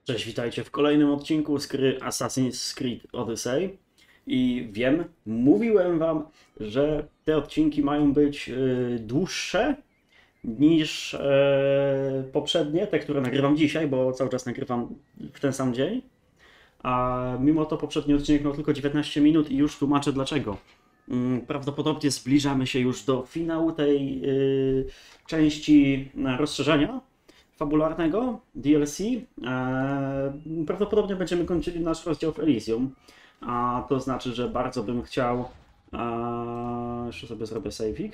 Cześć, witajcie w kolejnym odcinku z gry Assassin's Creed Odyssey. I wiem, mówiłem wam, że te odcinki mają być dłuższe niż poprzednie, te, które nagrywam dzisiaj, bo cały czas nagrywam w ten sam dzień. A mimo to poprzedni odcinek miał tylko 19 minut i już tłumaczę dlaczego. Prawdopodobnie zbliżamy się już do finału tej części rozszerzenia fabularnego DLC. Prawdopodobnie będziemy kończyli nasz rozdział w Elysium, a to znaczy, że bardzo bym chciał... Jeszcze sobie zrobię save'ik.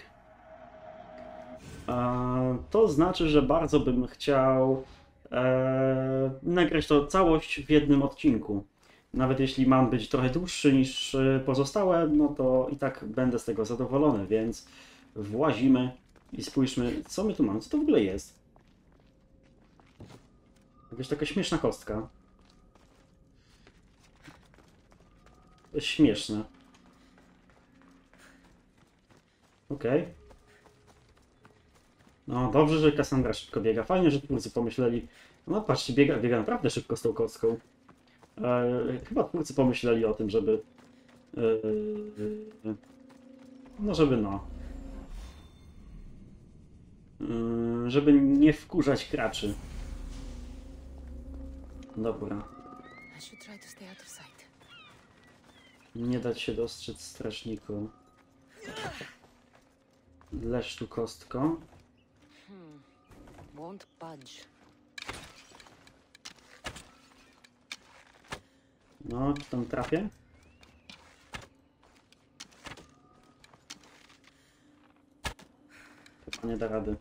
To znaczy, że bardzo bym chciał nagrać to całość w jednym odcinku. Nawet jeśli mam być trochę dłuższy niż pozostałe, no to i tak będę z tego zadowolony, więc włazimy i spójrzmy, co my tu mamy, co to w ogóle jest. Jakaś taka śmieszna kostka. To jest śmieszne. Okej. No dobrze, że Cassandra szybko biega. Fajnie, że twórcy pomyśleli. No patrzcie, biega naprawdę szybko z tą kostką. Chyba twórcy pomyśleli o tym, żeby... no żeby no... żeby nie wkurzać graczy. Dobra. Nie dać się dostrzec strażniku. Leż tu kostko. Won't budge. No, czy tam trafię? Chyba nie da rady.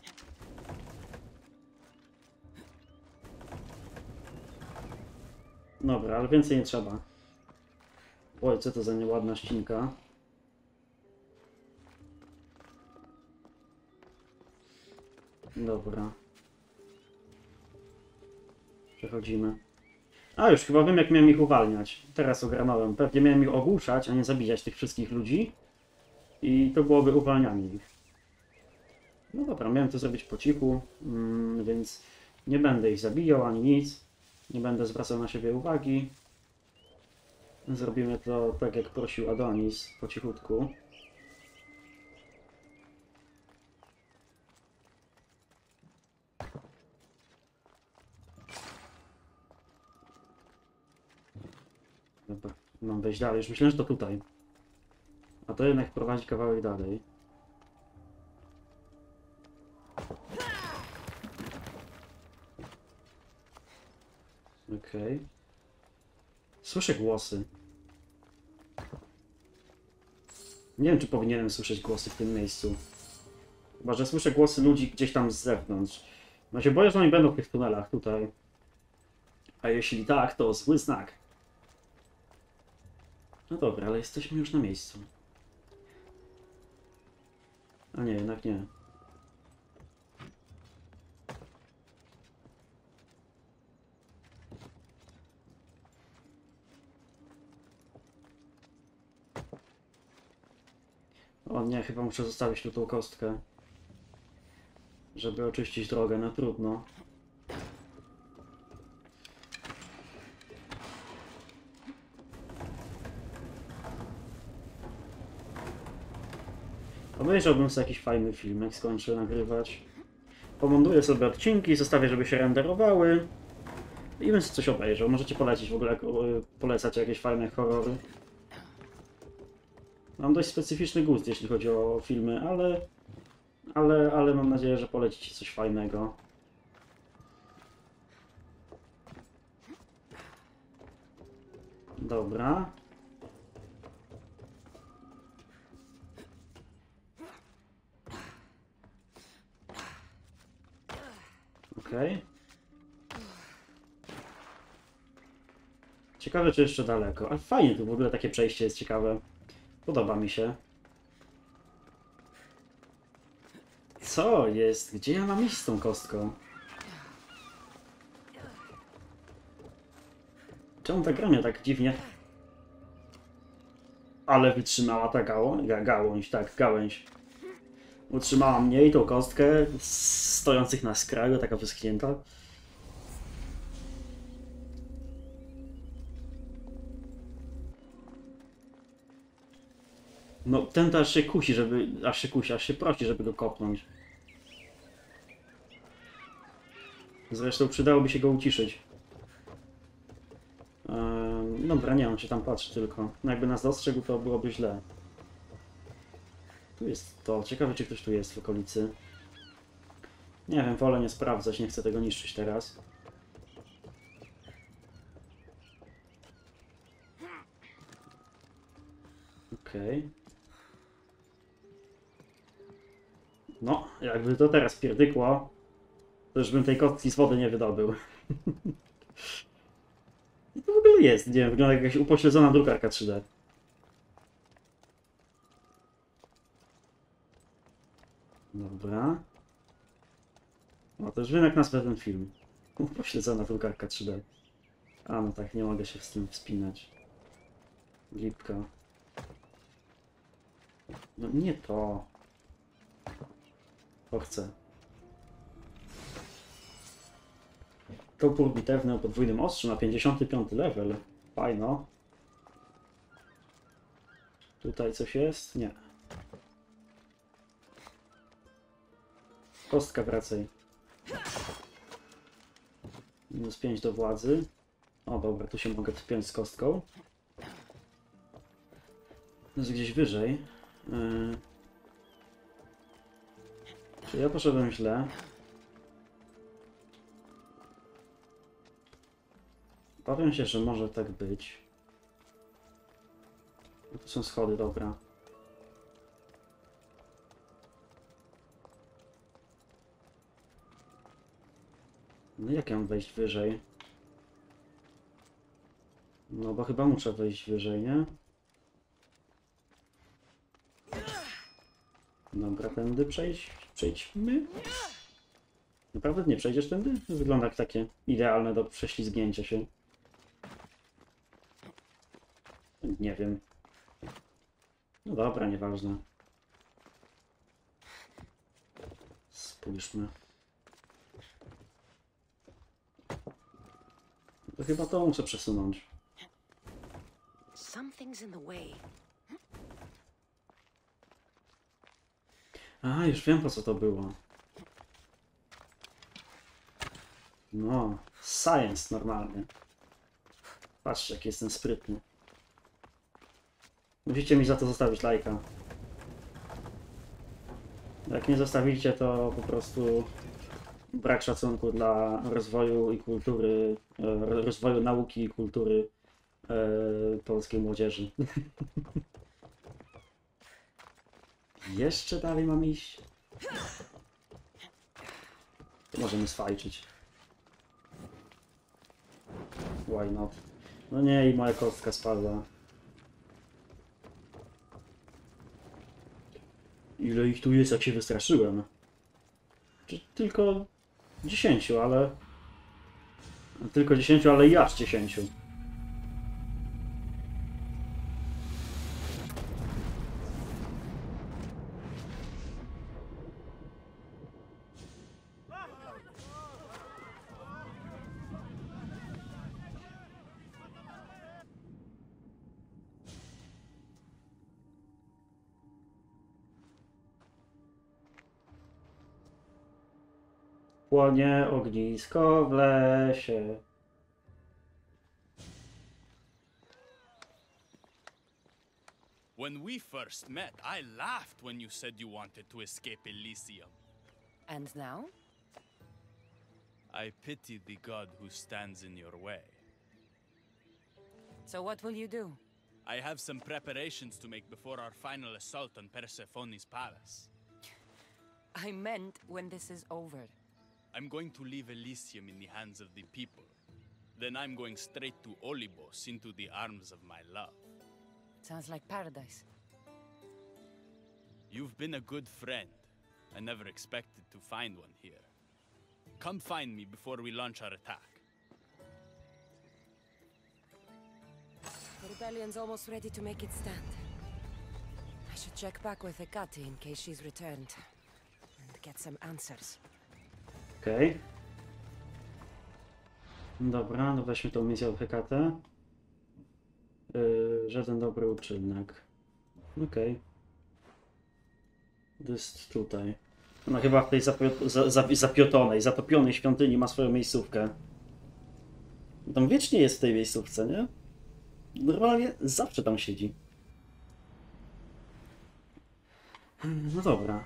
Dobra, ale więcej nie trzeba. Oj, co to za nieładna ścinka. Dobra. Przechodzimy. A, już chyba wiem, jak miałem ich uwalniać. Teraz ogarnąłem. Pewnie miałem ich ogłuszać, a nie zabijać tych wszystkich ludzi. I to byłoby uwalnianie ich. No dobra, miałem to zrobić po cichu, więc nie będę ich zabijał ani nic. Nie będę zwracał na siebie uwagi. Zrobimy to tak, jak prosił Adonis, po cichutku. Dobra, mam wejść dalej. Już myślałem, że to tutaj. A to jednak prowadzi kawałek dalej. Okej. Słyszę głosy. Nie wiem, czy powinienem słyszeć głosy w tym miejscu. Chyba, że słyszę głosy ludzi gdzieś tam z zewnątrz. No się boję, że oni będą w tych tunelach tutaj. A jeśli tak, to zły znak. No dobra, ale jesteśmy już na miejscu. A nie, jednak nie. O nie, chyba muszę zostawić tu tą kostkę. Żeby oczyścić drogę, no trudno. Obejrzałbym sobie jakiś fajny film, jak skończę nagrywać. Pomontuję sobie odcinki, zostawię, żeby się renderowały. I bym sobie coś obejrzał. Możecie polecić w ogóle, polecać jakieś fajne horrory. Mam dość specyficzny gust, jeśli chodzi o filmy, ale mam nadzieję, że polecicie coś fajnego. Dobra. Okej. Ciekawe, czy jeszcze daleko. Ale fajnie, tu w ogóle takie przejście jest ciekawe. Podoba mi się. Co jest? Gdzie ja mam iść z tą kostką? Czemu ta gra mnie tak dziwnie... Ale wytrzymała ta gałąź, tak, gałęź. Utrzymała mnie i tą kostkę stojących na skraju, taka wyschnięta. No ten to aż się kusi, żeby... aż się prosi, żeby go kopnąć. Zresztą przydałoby się go uciszyć. Dobra, nie, on się tam patrzy tylko. No jakby nas dostrzegł, to byłoby źle. Tu jest to. Ciekawe, czy ktoś tu jest w okolicy. Nie wiem, wolę nie sprawdzać, nie chcę tego niszczyć teraz. Okej. No, jakby to teraz pierdykło, to już bym tej kostki z wody nie wydobył. I to w ogóle jest, nie wiem, wygląda jak jakaś upośledzona drukarka 3D. Dobra. No to już wiem, jak nazwę ten film. Upośledzona drukarka 3D. A no tak, nie mogę się z tym wspinać. Lipka. No nie to. To chcę. Topór bitewny o podwójnym ostrzu na 55 level. Fajno. Tutaj coś jest? Nie. Kostka wracaj. -5 do władzy. O dobra, tu się mogę wpiąć z kostką. To jest gdzieś wyżej. Czy ja poszedłem źle? Obawiam się, że może tak być. No to są schody, dobra. No jak ja mam wejść wyżej? No bo chyba muszę wejść wyżej, nie? Dobra, tędy przejdźmy. Naprawdę nie przejdziesz tędy? Wygląda jak takie idealne do prześlizgnięcia się. Nie wiem. No dobra, nieważne. Spójrzmy. To chyba to muszę przesunąć. A, już wiem, po co to było. No, science normalnie. Patrzcie, jaki jestem sprytny. Musicie mi za to zostawić lajka. Jak nie zostawicie, to po prostu brak szacunku dla rozwoju i kultury, rozwoju nauki i kultury polskiej młodzieży. Jeszcze dalej mam iść? To możemy swajczyć. Why not? No nie, i moja kostka spadła. Ile ich tu jest, jak się wystraszyłem? Tylko 10, ale... Tylko 10, ale i aż 10. Płonie ognisko w lesie. When we first met, I laughed when you said you wanted to escape Elysium. And now? I pity the god who stands in your way. So what will you do? I have some preparations to make before our final assault on Persephone's palace. I meant when this is over. I'm going to leave Elysium in the hands of the people. Then I'm going straight to Olibos, into the arms of my love. Sounds like paradise. You've been a good friend. I never expected to find one here. Come find me before we launch our attack. The rebellion's almost ready to make its stand. I should check back with Hecate in case she's returned. And get some answers. Okej. Dobra, no weźmy tą misję od Hekate. Żaden dobry uczynek. Okej. To jest tutaj. Ona chyba w tej zatopionej świątyni ma swoją miejscówkę. Tam wiecznie jest w tej miejscówce, nie? Normalnie zawsze tam siedzi. No dobra.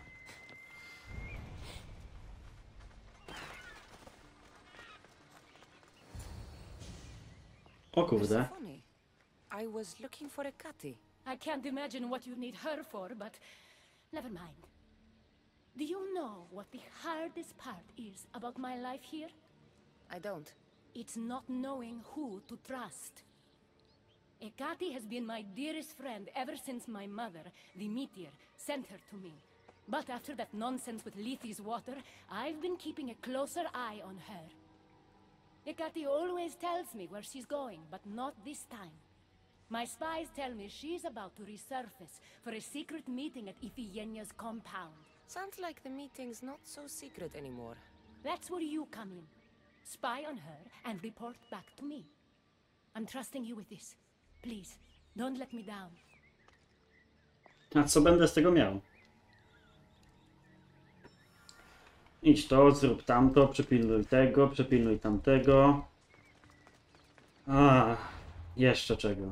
O kurde. Funny. I was looking for a Kati. I can't imagine what you need her for, but never mind. Do you know what the hardest part is about my life here? I don't. It's not knowing who to trust. Ekati has been my dearest friend ever since my mother, the meteor, sent her to me. But after that nonsense with Lethe's water, I've been keeping a closer eye on her. Ekati always tells me where she's going, but not this time. My spies tell me she's about to resurface for a secret meeting at Iphigenia's compound. Sounds like the meeting's not so secret anymore. That's where you come in. Spy on her and report back to me. I'm trusting you with this. Please, don't let me down. A co będę z tego miał? Idź to, zrób tamto, przepilnuj tego, przepilnuj tamtego. A, jeszcze czego?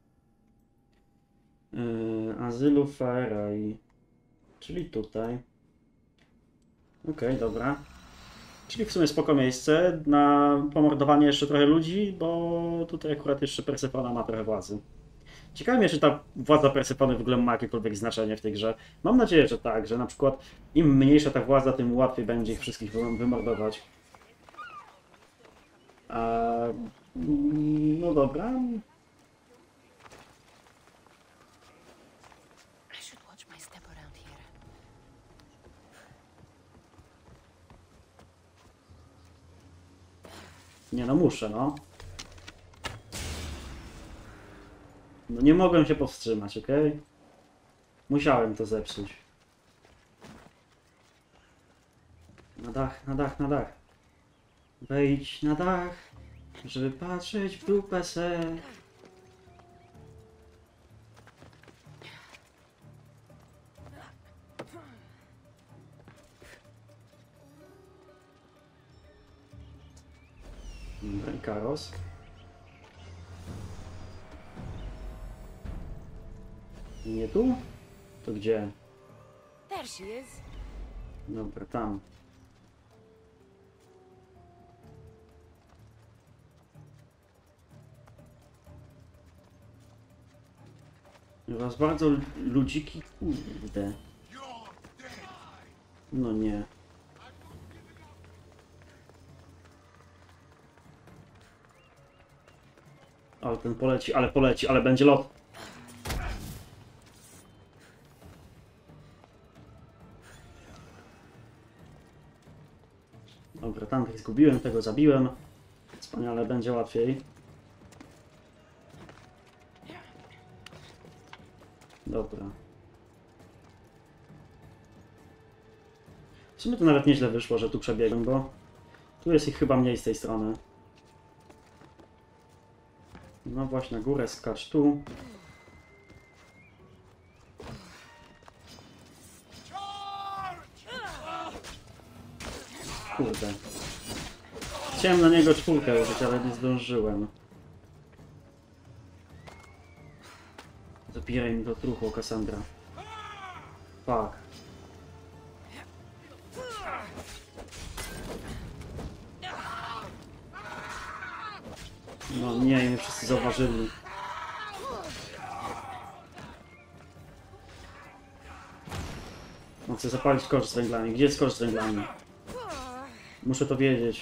Azylu Faerai. Czyli tutaj. Okej, dobra. Czyli w sumie spoko miejsce na pomordowanie jeszcze trochę ludzi, bo tutaj akurat jeszcze Persefona ma trochę władzy. Ciekawe mnie, czy ta władza Persefony w ogóle ma jakiekolwiek znaczenie w tej grze. Mam nadzieję, że tak, że na przykład im mniejsza ta władza, tym łatwiej będzie ich wszystkich wymordować. No dobra. I should watch my step around here. Nie no, muszę, no. No nie mogłem się powstrzymać, okej? Musiałem to zepsuć. Na dach, na dach, na dach. Wejdź na dach, żeby patrzeć w dupę se. Dobra, i Karos. Nie tu? To gdzie? There she is. Dobra, tam. Was bardzo ludziki, kurde. No nie. Ale ten poleci, ale będzie lot. Dobra, tamtych zgubiłem, tego zabiłem. Wspaniale, będzie łatwiej. Dobra. W sumie to nawet nieźle wyszło, że tu przebiegłem, bo tu jest ich chyba mniej z tej strony. No właśnie, na górę skacz tu. Kurde. Chciałem na niego czwórkę użyć, ale nie zdążyłem. Zabieraj mi to truchło, Cassandra. Fuck. No nie, mnie wszyscy zauważyli. No chcę zapalić kosz z węglami. Gdzie jest kosz z węglami? Muszę to wiedzieć.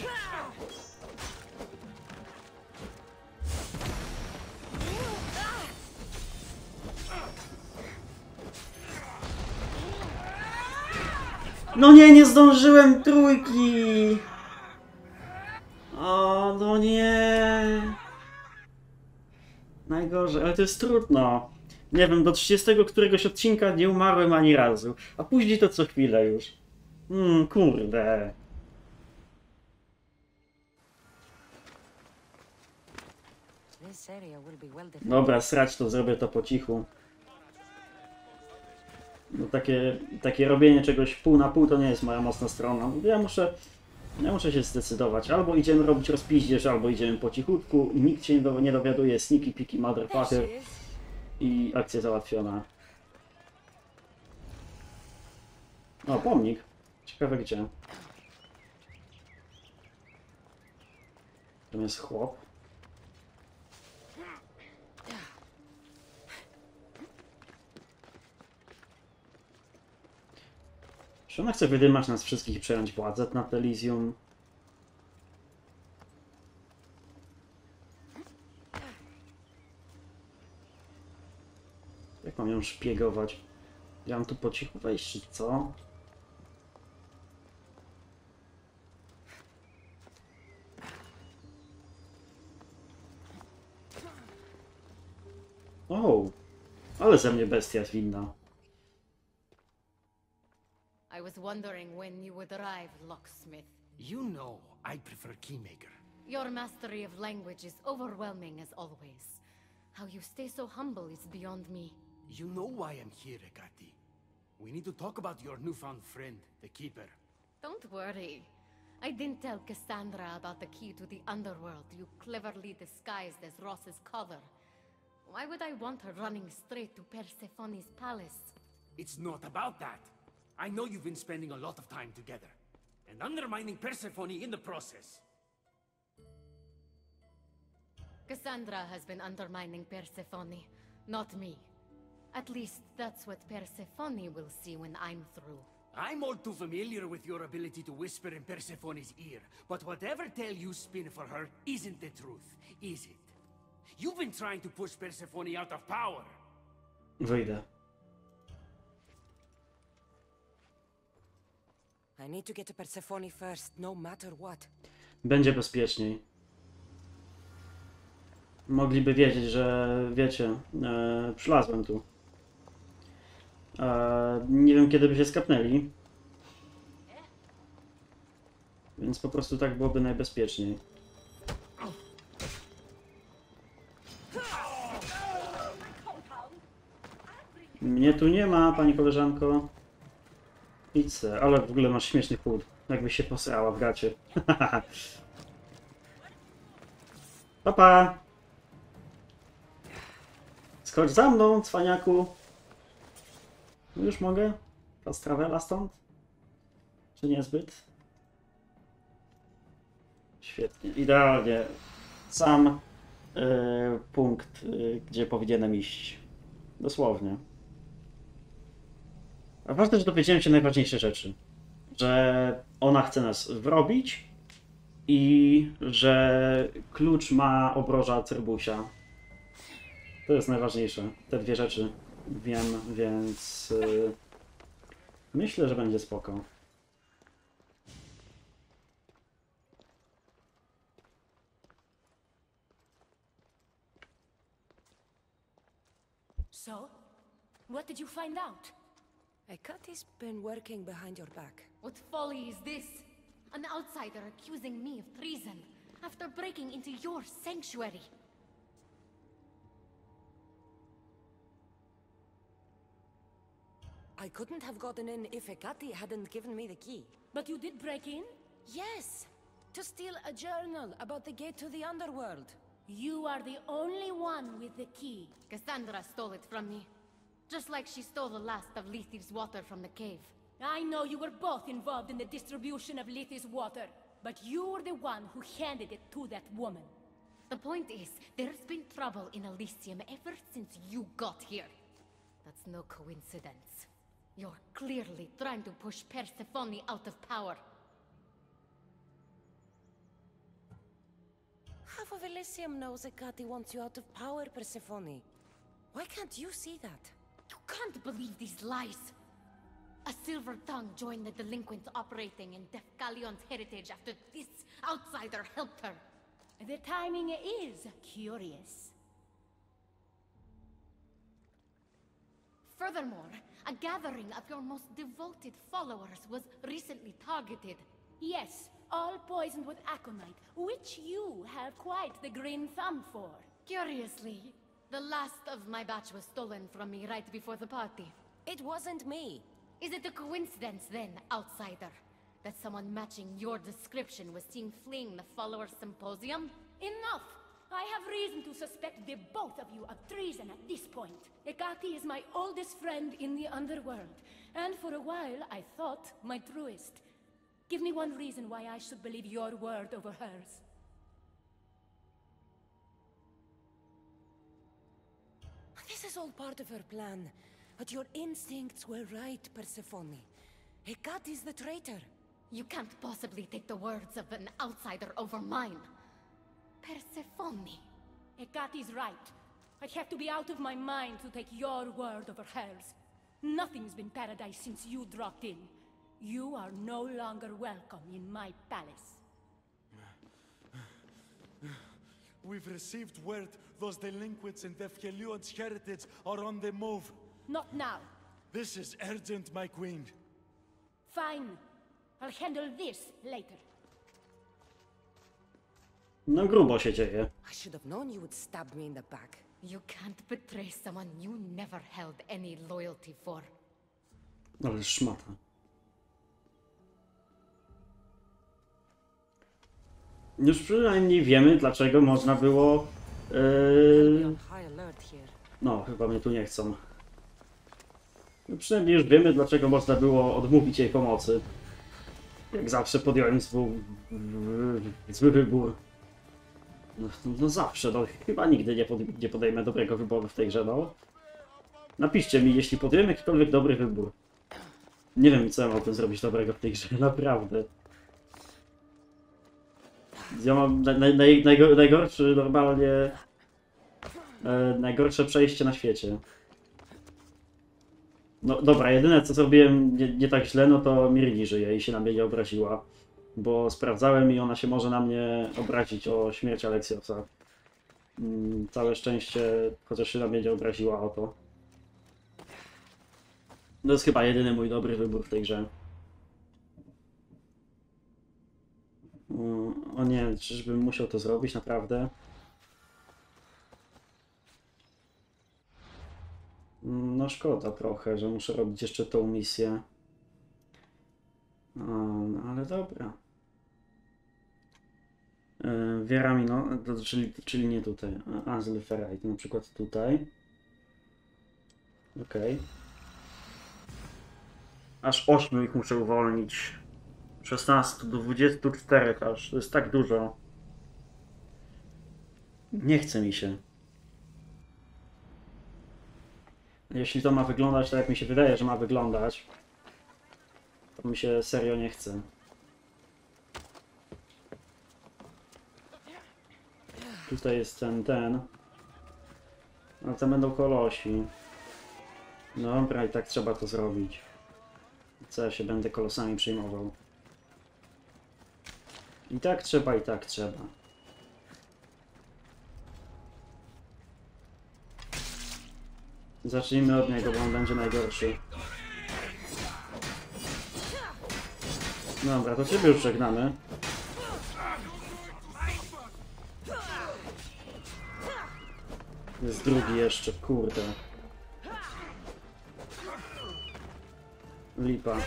No nie, nie zdążyłem trójki! O, no nie! Najgorzej, ale to jest trudno. Nie wiem, do 30 któregoś odcinka nie umarłem ani razu. A później to co chwilę już. Kurde. This area will be well defended. Dobra, srać to, zrobię to po cichu. No takie robienie czegoś pół na pół to nie jest moja mocna strona. Ja muszę się zdecydować. Albo idziemy robić rozpiździerz, albo idziemy po cichutku. Nikt się nie dowiaduje. Sneaky, piki, There motherfucker. she is. I akcja załatwiona. O, pomnik. Ciekawe gdzie. Tam jest chłop. Czy ona chce wydymać nas wszystkich i przejąć władzę nad Elysium? Jak mam ją szpiegować? Ja mam tu po cichu wejść, czy co? O, ale ze mnie bestia jest winna. I was wondering when you would arrive, locksmith. You know I prefer Keymaker. Your mastery of language is overwhelming as always. How you stay so humble is beyond me. You know why I'm here, Ekati. We need to talk about your newfound friend, the Keeper. Don't worry. I didn't tell Cassandra about the key to the underworld you cleverly disguised as Ross's collar. Why would I want her running straight to Persephone's palace? It's not about that. I know you've been spending a lot of time together, and undermining Persephone in the process. Cassandra has been undermining Persephone, not me. At least that's what Persephone will see when I'm through. I'm all too familiar with your ability to whisper in Persephone's ear, but whatever tale you spin for her isn't the truth, is it? You've been trying to push Persephone out of power. Wyjdę. I need to get to Persephone first, no matter what. Będzie bezpieczniej. Mogliby wiedzieć, że wiecie, przylazłem tu. Nie wiem, kiedy by się skapnęli. Więc po prostu tak byłoby najbezpieczniej. Mnie tu nie ma, pani koleżanko. Idź se, ale w ogóle masz śmieszny chód. Jakbyś się posrała w gacie. Papa! Schodź za mną, cwaniaku. No już mogę? Fast travela stąd? Czy niezbyt? Świetnie, idealnie. Sam punkt, gdzie powinienem iść. Dosłownie. A ważne, że dowiedziałem się najważniejsze rzeczy. Że ona chce nas wrobić i że klucz ma obroża Cerbusia. To jest najważniejsze. Te dwie rzeczy wiem, więc myślę, że będzie spoko. So, what did you find out? Ekati's been working behind your back. What folly is this? An outsider accusing me of treason after breaking into your sanctuary. I couldn't have gotten in if Ekati hadn't given me the key. But you did break in? Yes! To steal a journal about the gate to the underworld. You are the only one with the key. Cassandra stole it from me. Just like she stole the last of Lethiv's water from the cave. I know you were both involved in the distribution of Lethi's water, but you were the one who handed it to that woman. The point is, there's been trouble in Elysium ever since you got here. That's no coincidence. You're clearly trying to push Persephone out of power. Half of Elysium knows Ekati wants you out of power, Persephone. Why can't you see that? You can't believe these lies. A silver tongue joined the delinquents operating in Defcalion's heritage after this outsider helped her. The timing is curious. Furthermore, a gathering of your most devoted followers was recently targeted. Yes, all poisoned with aconite, which you have quite the green thumb for. Curiously, the last of my batch was stolen from me right before the party. It wasn't me. Is it a coincidence then, outsider, that someone matching your description was seen fleeing the followers' symposium? Enough! I have reason to suspect the both of you of treason at this point. Hecate is my oldest friend in the underworld, and for a while I thought my truest. Give me one reason why I should believe your word over hers. This is all part of her plan. But your instincts were right, Persephone. Hecate is the traitor. You can't possibly take the words of an outsider over mine. Persephone. Hecate's right. I have to be out of my mind to take your word over hers. Nothing's been paradise since you dropped in. You are no longer welcome in my palace. We've received word those delinquents in Defkelion's heritage are on the move. Not now. This is urgent, my queen. Fine. I'll handle this later. No grubo się dzieje. I should have known you would stab me in the back. You can't betray someone you never held any loyalty for. Ale szmata. Już przynajmniej wiemy, dlaczego można było... Be on high alert here. No, chyba mnie tu nie chcą. No przynajmniej już wiemy, dlaczego można było odmówić jej pomocy. Jak zawsze podjąłem zły wybór. No zawsze, no chyba nigdy nie podejmę dobrego wyboru w tej grze, no. Napiszcie mi, jeśli podjąłem jakikolwiek dobry wybór. Nie wiem, co ja mogłem zrobić dobrego w tej grze, naprawdę. Ja mam najgorszy normalnie... najgorsze przejście na świecie. No dobra, jedyne co zrobiłem nie tak źle, no to Mirli żyje i się na mnie nie obraziła. Bo sprawdzałem i ona się może na mnie obrazić o śmierć Aleksiosa. Całe szczęście, chociaż się na mnie nie obraziła o to. To jest chyba jedyny mój dobry wybór w tej grze. O nie, czyżbym musiał to zrobić naprawdę? No szkoda trochę, że muszę robić jeszcze tą misję. No, ale dobra. Wieramino, czyli nie tutaj. Azle Ferrite, na przykład tutaj. Okej. Aż 8 ich muszę uwolnić. 16 do 24 aż. To jest tak dużo. Nie chce mi się. Jeśli to ma wyglądać tak, jak mi się wydaje, że ma wyglądać, to mi się serio nie chce. Tutaj jest ten. Ale tam będą kolosi. Dobra, i tak trzeba to zrobić. Co ja się będę kolosami przejmował. I tak trzeba, i tak trzeba. Zacznijmy od niego, bo on będzie najgorszy. Dobra, to ciebie już żegnamy. Jest drugi jeszcze, kurde. Lipa.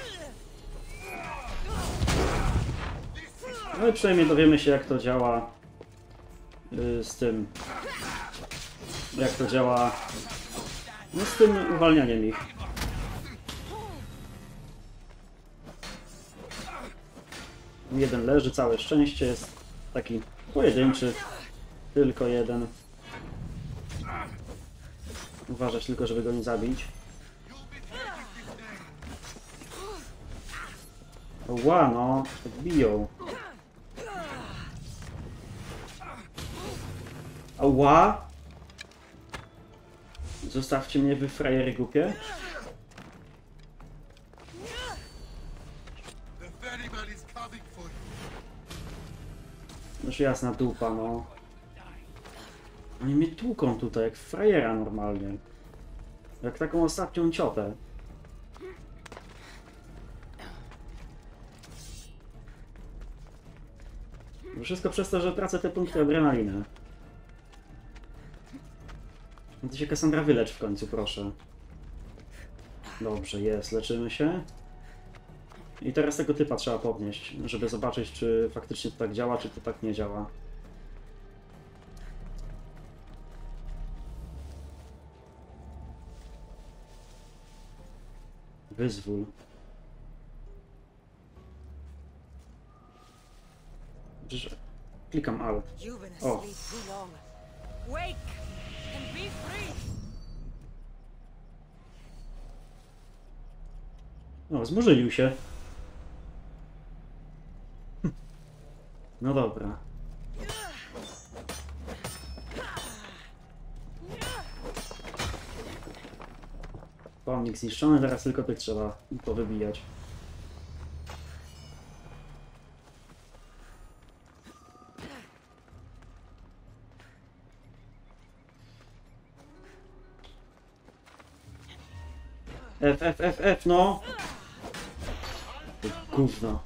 No i przynajmniej dowiemy się, jak to działa z tym. Jak to działa no z tym uwalnianiem ich. Jeden leży, całe szczęście, jest taki pojedynczy. Tylko jeden. Uważać tylko, żeby go nie zabić. Ła, no, tak biją. Ała! Zostawcie mnie, wy frajery głupie. Już jasna dupa, no. Oni mnie tłuką tutaj, jak frajera normalnie. Jak taką ostatnią ciotę. Wszystko przez to, że tracę te punkty adrenaliny. Ty się, Cassandra, wylecz w końcu, proszę. Dobrze, jest, leczymy się. I teraz tego typa trzeba podnieść, żeby zobaczyć, czy faktycznie to tak działa, czy to tak nie działa. Wyzwól. Klikam Alt. You've been O, asleep too long. Wake and be free. no, zmurzylił się. No dobra. Pomnik zniszczony, teraz tylko tych trzeba powybijać. F, no! Ty gówno.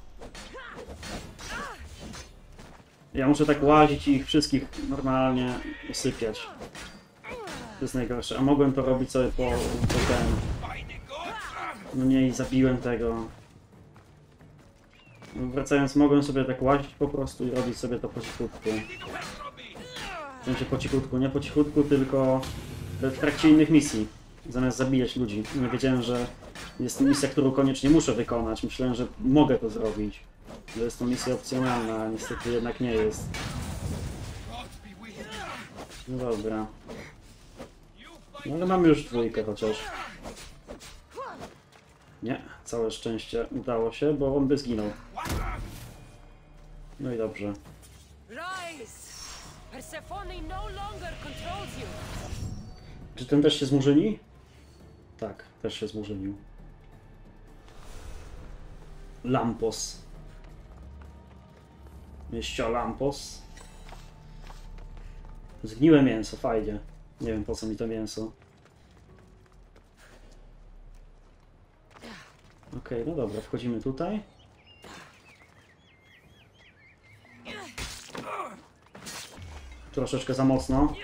Ja muszę tak łazić i ich wszystkich normalnie usypiać. To jest najgorsze. A mogłem to robić sobie po ten... No nie, i zabiłem tego. Wracając, mogłem sobie tak łazić po prostu i robić sobie to po cichutku. W sensie po cichutku, nie po cichutku, tylko w trakcie innych misji. Zamiast zabijać ludzi. Nie wiedziałem, że jest to misja, którą koniecznie muszę wykonać. Myślałem, że mogę to zrobić. Że jest to misja opcjonalna, a niestety jednak nie jest. No dobra. No ale mamy już dwójkę chociaż. Nie, całe szczęście udało się, bo on by zginął. No i dobrze. Rise! Persephone no longer controls you. Czy ten też się zmurzyni? Tak, też się zmurzynił. Lampos. Mieścia Lampos. Zgniłe mięso, fajnie. Nie wiem po co mi to mięso. Okej, no dobra, wchodzimy tutaj. Troszeczkę za mocno.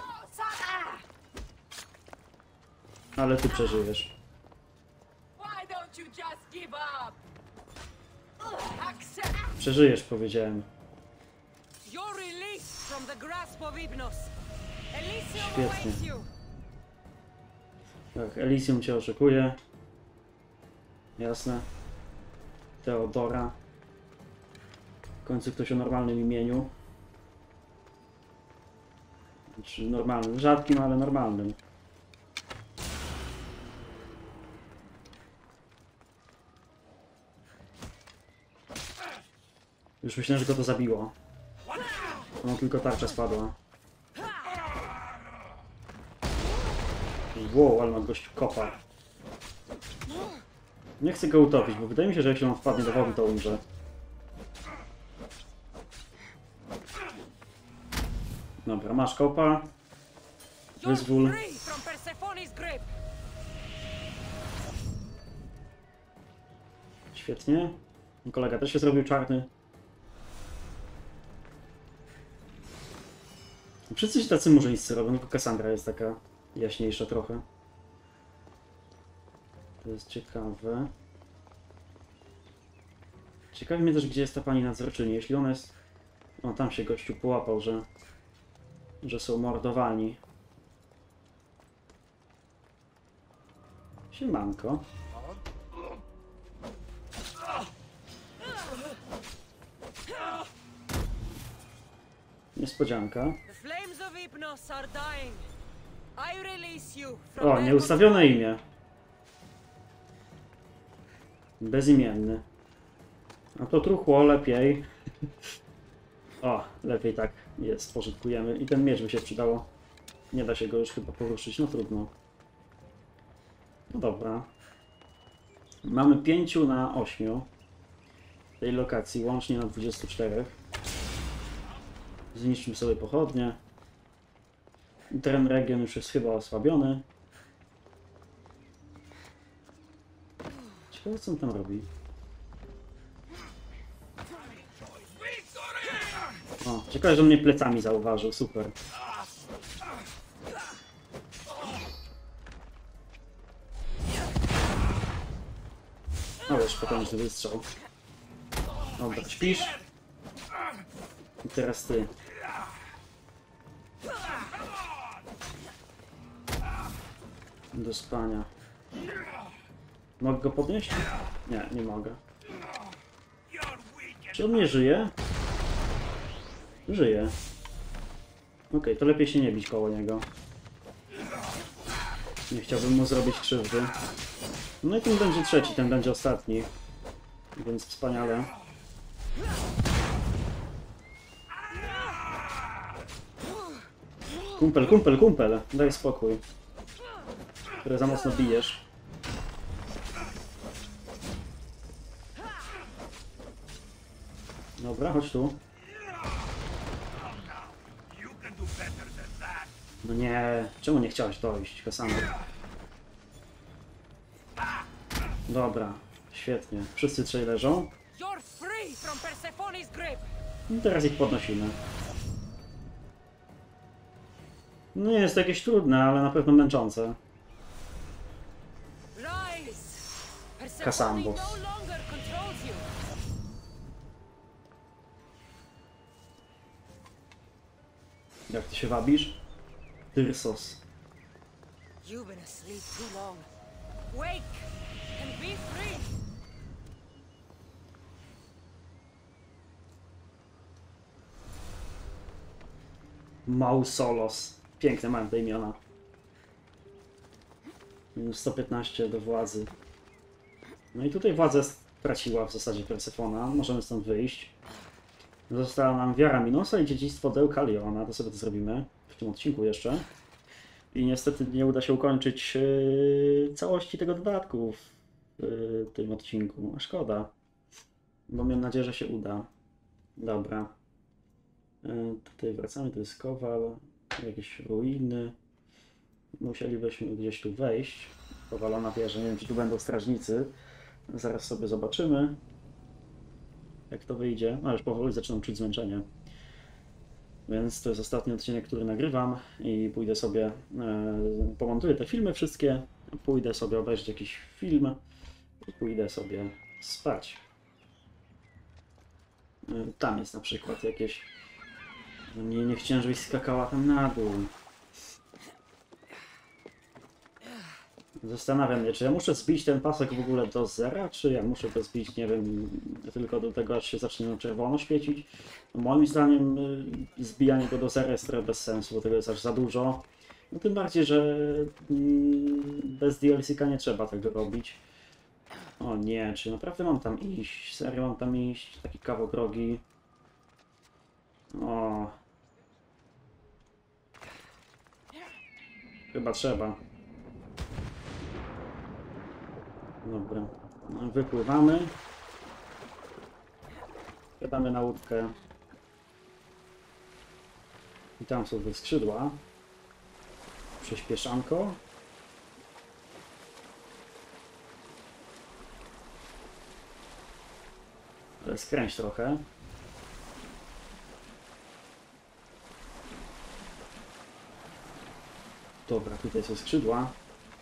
Ale ty przeżyjesz. Why don't you just give up? Accept. Przeżyjesz, powiedziałem. You're released from the grasp of Hypnos. Elysium Świetnie. awaits you. Tak, Elysium cię oczekuje. Jasne. Teodora. W końcu ktoś o normalnym imieniu. Znaczy normalnym, rzadkim, ale normalnym. Już myślałem, że go to zabiło. No tylko tarcza spadła. Wow, ale ma gość kopa. Nie chcę go utopić, bo wydaje mi się, że jeśli on wpadnie do wody, to umrze. Dobra, masz kopa. Wyzwól. You're free from Persephone's grip. Świetnie. Kolega też się zrobił czarny. Wszyscy się tacy murzyńscy robią, tylko Cassandra jest taka jaśniejsza trochę. To jest ciekawe. Ciekawi mnie też, gdzie jest ta pani nadzorczyni. Jeśli ona jest... O, tam się gościu połapał, że są mordowani. Siemanko. Niespodzianka. The flames of Hypnos are dying. I release you from O, their nieustawione imię. Bezimienny. A to truchło lepiej. O, lepiej tak jest, pożytkujemy. I ten miecz by się przydało. Nie da się go już chyba poruszyć, no trudno. No dobra. Mamy 5 na 8 tej lokacji, łącznie na 24. Zniszczymy sobie pochodnie. Ten region już jest chyba osłabiony. Ciekawe, co on tam robi. O, ciekawe, że mnie plecami zauważył, super. Ależ potężny wystrzał. Dobra, śpisz. I teraz ty. Do spania. Mogę go podnieść? Nie, nie mogę. Czy on nie żyje? Żyje. Okej, to lepiej się nie bić koło niego. Nie chciałbym mu zrobić krzywdy. No i ten będzie trzeci, ten będzie ostatni. Więc wspaniale. Kumpel, kumpel, kumpel! Daj spokój. Które za mocno bijesz. Dobra, chodź tu. No nie, czemu nie chciałeś dojść, Cassandra? Dobra, świetnie. Wszyscy trzej leżą. I teraz ich podnosimy. No nie jest to jakieś trudne, ale na pewno męczące. Cassandros. Jak ty się wabisz? Tyrsos. You've been asleep too long. Wake and be free. Mausolos. Piękne mają te imiona. Minus 115 do władzy. No i tutaj władzę straciła w zasadzie Persefona. Możemy stąd wyjść. Została nam wiara Minosa i dziedzictwo Deukaliona. To sobie to zrobimy w tym odcinku jeszcze. I niestety nie uda się ukończyć całości tego dodatku w tym odcinku. A szkoda. Bo miałem nadzieję, że się uda. Dobra. Tutaj wracamy, to jest Kowal. Jakieś ruiny. Musielibyśmy gdzieś tu wejść. Powalona wieża. Nie wiem, czy tu będą strażnicy. Zaraz sobie zobaczymy, jak to wyjdzie. No już powoli zaczynam czuć zmęczenie. Więc to jest ostatni odcinek, który nagrywam i pójdę sobie, pomontuję te filmy wszystkie, pójdę sobie obejrzeć jakiś film i pójdę sobie spać. Tam jest na przykład jakieś... Nie chciałem, żebyś skakała tam na dół. Zastanawiam się, czy ja muszę zbić ten pasek w ogóle do zera, czy ja muszę go zbić, nie wiem, tylko do tego, aż się zacznie na czerwono świecić. Moim zdaniem zbijanie go do zera jest trochę bez sensu, bo tego jest aż za dużo. No tym bardziej, że bez DLC-ka nie trzeba tego robić. O nie, czy naprawdę mam tam iść? Serio mam tam iść? Taki kawał drogi. O. Chyba trzeba. Dobra, no, wypływamy. Siadamy na łódkę. I tam są te skrzydła. Przyspieszanko. Ale skręć trochę. Dobra, tutaj są skrzydła.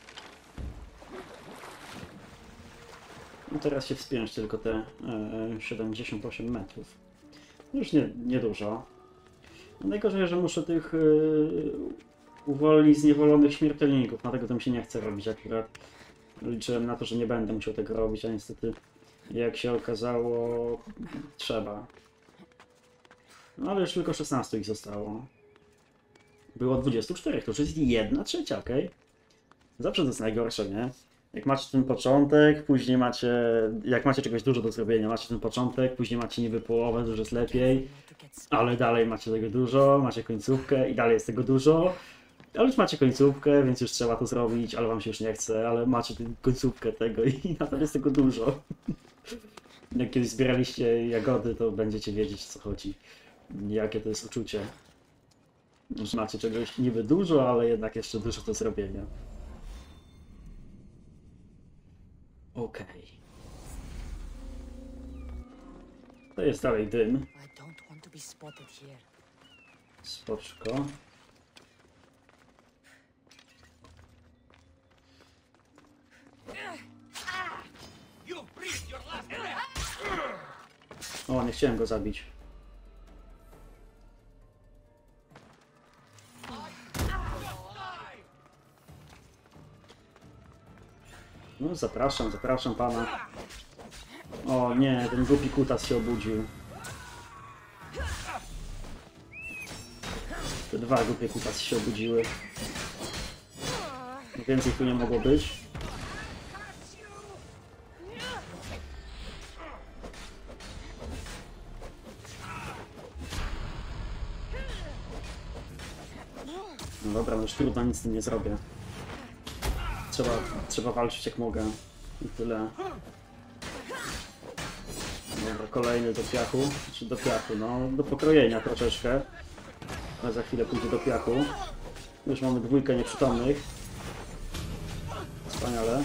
No teraz się wspiąć tylko te 78 metrów. Już niedużo. No najgorzej, że muszę tych uwolnić zniewolonych śmiertelników, dlatego to mi się nie chce robić akurat. Liczyłem na to, że nie będę musiał tego robić, a niestety jak się okazało trzeba. No ale już tylko 16 ich zostało. Było 24, to już jest 1/3, ok? Zawsze to jest najgorsze, nie? Jak macie ten początek, później macie, jak macie czegoś dużo do zrobienia, macie ten początek, później macie niby połowę, to już jest lepiej, ale dalej macie tego dużo, macie końcówkę i dalej jest tego dużo, ale już macie końcówkę, więc już trzeba to zrobić, ale wam się już nie chce, ale macie końcówkę tego i nadal jest tego dużo. Jak kiedyś zbieraliście jagody, to będziecie wiedzieć, o co chodzi, jakie to jest uczucie, że macie czegoś niby dużo, ale jednak jeszcze dużo do zrobienia. Okej. To jest dalej dym. Spoczko. O, nie chciałem go zabić. No zapraszam pana. O nie, ten głupi kutas się obudził. Te dwa głupie kutasy się obudziły. Więcej tu nie mogło być. No dobra, już trudno, nic z tym nie zrobię. Trzeba walczyć jak mogę. I tyle. Dobra, kolejny do piachu. Czy do piachu, no do pokrojenia troszeczkę. Ale za chwilę pójdzie do piachu. Już mamy dwójkę nieprzytomnych. Wspaniale.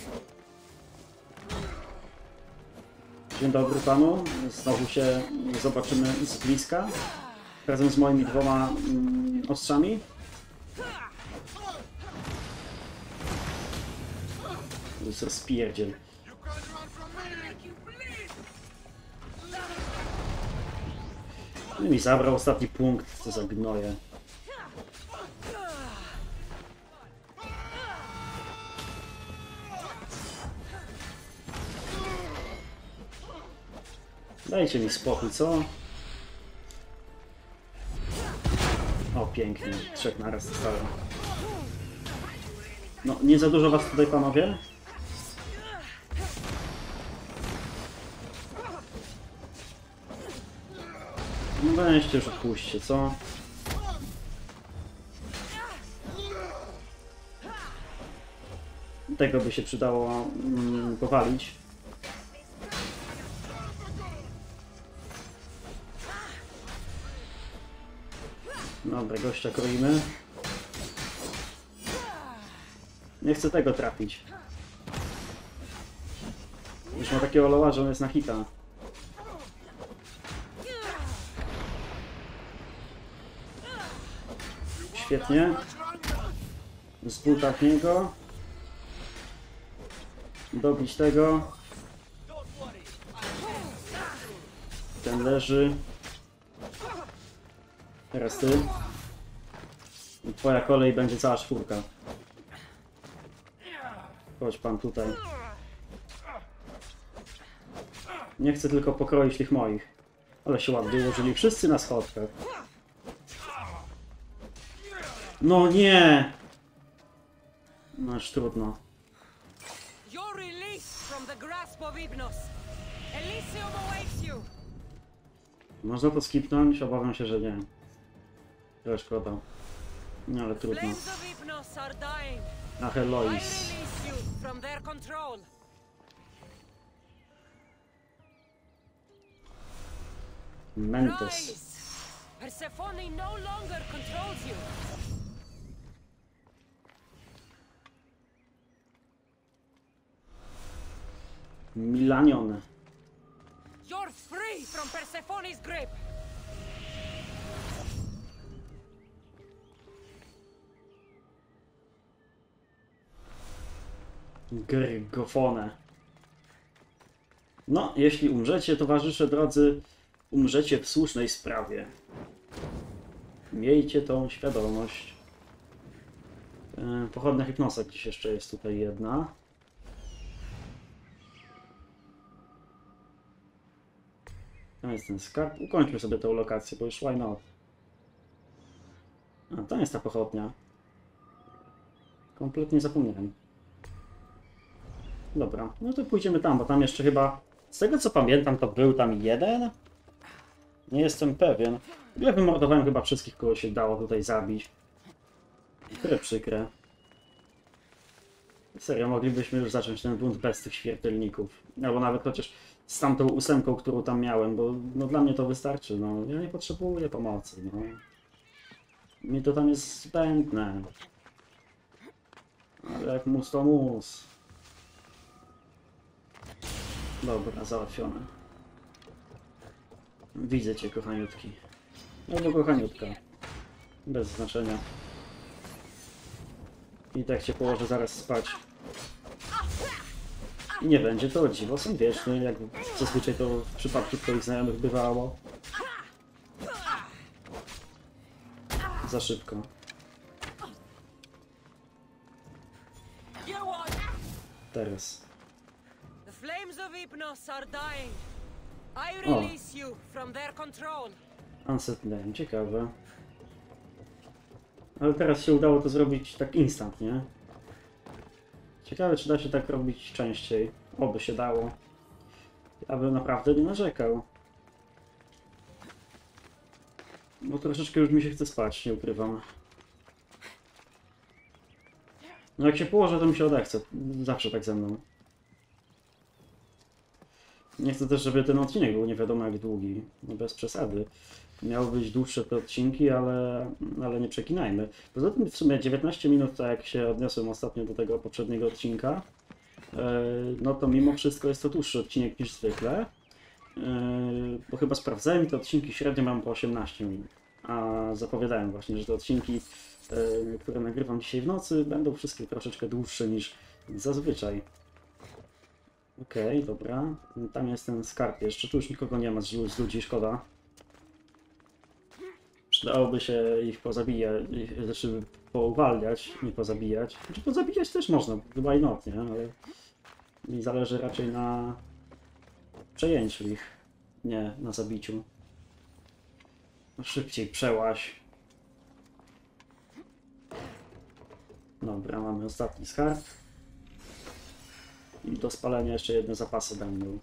Dzień dobry panu. Znowu się zobaczymy z bliska. Razem z moimi dwoma ostrzami. To jest rozpierdziel. No i mi zabrał ostatni punkt, co za gnoje. Dajcie mi spokój, co? O, pięknie. 3 naraz zostało. No, nie za dużo was tutaj, panowie? No weźcie już, odpuśćcie, co? Tego by się przydało powalić. Dobra, gościa kroimy. Nie chcę tego trafić. Już ma takiego loła, że on jest na hita. Świetnie. Zbutać niego. Dobić tego. Ten leży. Teraz ty. I twoja kolej będzie cała 4. Chodź pan tutaj. Nie chcę tylko pokroić tych moich. Ale się ładnie ułożyli wszyscy na schodkach. No nie! No już trudno. Można to skipnąć? Obawiam się, że nie. To szkoda. No ale trudno. Ach, Elois. Mentes. Persephone no longer controls you. Milanion. You're free from Persephone's grip. Grygofone. No, jeśli umrzecie, towarzysze drodzy, umrzecie w słusznej sprawie. Miejcie tą świadomość. Pochodnia Hypnosa gdzieś jeszcze jest tutaj jedna. Tam jest ten skarb. Ukończmy sobie tę lokację, bo już why not. A, tam jest ta pochodnia. Kompletnie zapomniałem. Dobra, no to pójdziemy tam, bo tam jeszcze chyba... Z tego co pamiętam, to był tam jeden? Nie jestem pewien. W ogóle wymordowałem chyba wszystkich, kogo się dało tutaj zabić. Które przykre. Serio, moglibyśmy już zacząć ten bunt bez tych śmiertelników. Albo nawet chociaż z tamtą 8, którą tam miałem, bo no, dla mnie to wystarczy. No, ja nie potrzebuję pomocy. No. Mi to tam jest zbędne. Ale jak mus to mus. Dobra, załatwione. Widzę cię, kochaniutki. Albo kochaniutka. Bez znaczenia. I tak cię położę zaraz spać. I nie będzie to dziwosem wieczny, jak zazwyczaj to w przypadku twoich znajomych bywało. Za szybko. Teraz. The flames of Hypnos are dying. I release you from their control. Unsettling, ciekawe. Ale teraz się udało to zrobić tak instant, nie? Ciekawe, czy da się tak robić częściej. Oby się dało. Ja bym naprawdę nie narzekał. Bo troszeczkę już mi się chce spać, nie ukrywam. No jak się położę, to mi się odechce. Zawsze tak ze mną. Nie chcę też, żeby ten odcinek był nie wiadomo jak długi. No bez przesady. Miały być dłuższe te odcinki, ale nie przekinajmy. Poza tym w sumie 19 minut, tak jak się odniosłem ostatnio do tego poprzedniego odcinka, no to mimo wszystko jest to dłuższy odcinek niż zwykle. Bo chyba sprawdzałem i te odcinki średnio mam po 18 minut. A zapowiadałem właśnie, że te odcinki, które nagrywam dzisiaj w nocy, będą wszystkie troszeczkę dłuższe niż zazwyczaj. Okej, dobra. Tam jest ten skarb jeszcze. Tu już nikogo nie ma z ludzi, szkoda. Przydałoby się ich pozabijać, znaczy pouwalniać, nie pozabijać. Znaczy pozabijać też można, why not, nie? Ale mi zależy raczej na przejęciu ich, nie na zabiciu. No szybciej przełaź. Dobra, mamy ostatni skarb. I do spalenia jeszcze jedne zapasy będą.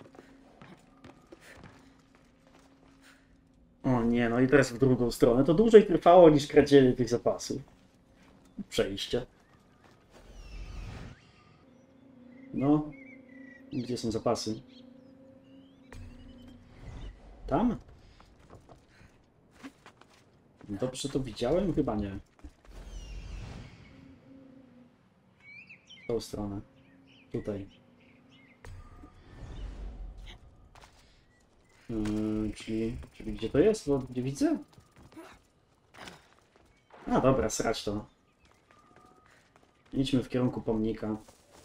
O nie, no i teraz w drugą stronę. To dłużej trwało niż kradzieje tych zapasów. Przejście. No. Gdzie są zapasy? Tam? Dobrze to widziałem? Chyba nie. W tą stronę. Tutaj. Czyli gdzie to jest? Bo nie widzę? A dobra, srać to. Idźmy w kierunku pomnika.